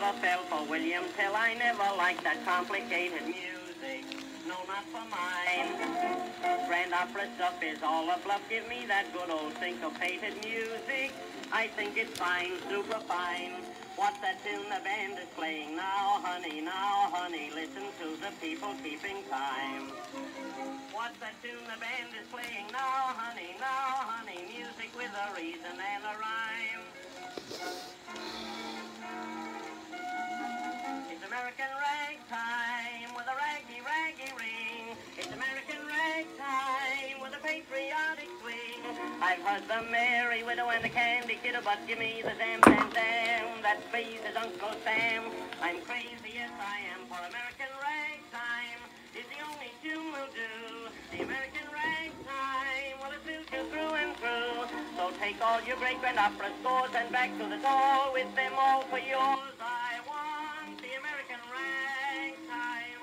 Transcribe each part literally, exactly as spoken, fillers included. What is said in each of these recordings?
never fell for William Tell. I never liked that complicated music. No, not for mine. Grand opera stuff is all a bluff. Give me that good old syncopated music. I think it's fine, super fine. What's that tune the band is playing now, honey, now, honey? Listen to the people keeping time. What's that tune the band is playing now, honey, now, honey? Music with a reason and a rhyme. It's American ragtime with a raggy, raggy ring. It's American ragtime with a patriotic swing. I've heard the Merry Widow and the Candy Kiddo, but give me the damn, damn, damn that pleases Uncle Sam. I'm crazy, yes I am, for American ragtime is the only tune will do. The American ragtime, well, it suits you through and through. So take all your great grand opera scores and back to the door with them all for yours. I want the American ragtime.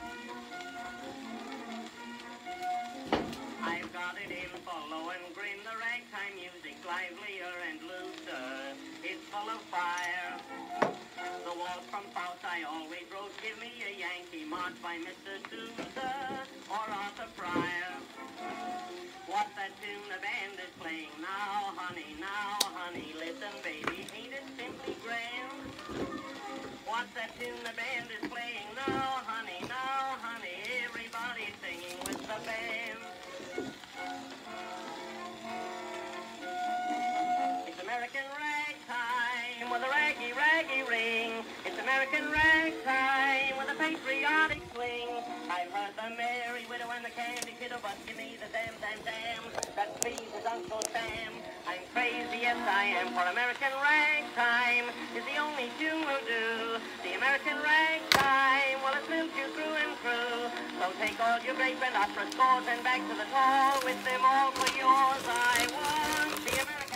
I've got it in for Lohengrin, the ragtime music's livelier and looser. It's full of fire. The waltz from Faust I always wrote. Give me a Yankee march by Mister Sousa or Arthur Pryor. What's that tune the band is playing now, honey, now, honey? Listen, baby, ain't it simply grand? What's that tune the band is playing now, honey, now, honey? Everybody's singing with the band. It's American ragtime with a raggy, raggy ring. It's American ragtime with a patriotic swing. I've heard the Merry Widow and the Candy Kiddo, but give me the damn, damn, damn that pleases Uncle Sam. I'm crazy, yes I am, for American ragtime is the only tune will do. The American ragtime, well, it suits you through and through. So take all your great grand opera scores and back to the hall with them all for yours. I want the American